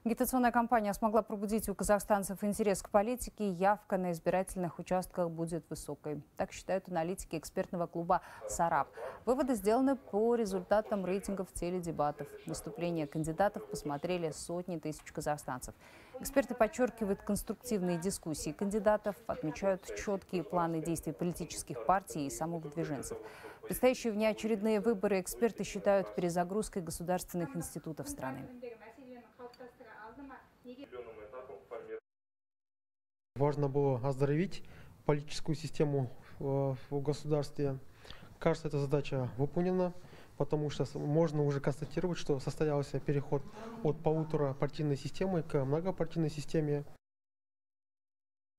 Агитационная кампания смогла пробудить у казахстанцев интерес к политике, явка на избирательных участках будет высокой. Так считают аналитики экспертного клуба «Сараб». Выводы сделаны по результатам рейтингов теледебатов. Выступления кандидатов посмотрели сотни тысяч казахстанцев. Эксперты подчеркивают конструктивные дискуссии кандидатов, отмечают четкие планы действий политических партий и самовыдвиженцев. Предстоящие внеочередные выборы эксперты считают перезагрузкой государственных институтов страны. Важно было оздоровить политическую систему в государстве. Кажется, эта задача выполнена, потому что можно уже констатировать, что состоялся переход от полуторапартийной системы к многопартийной системе.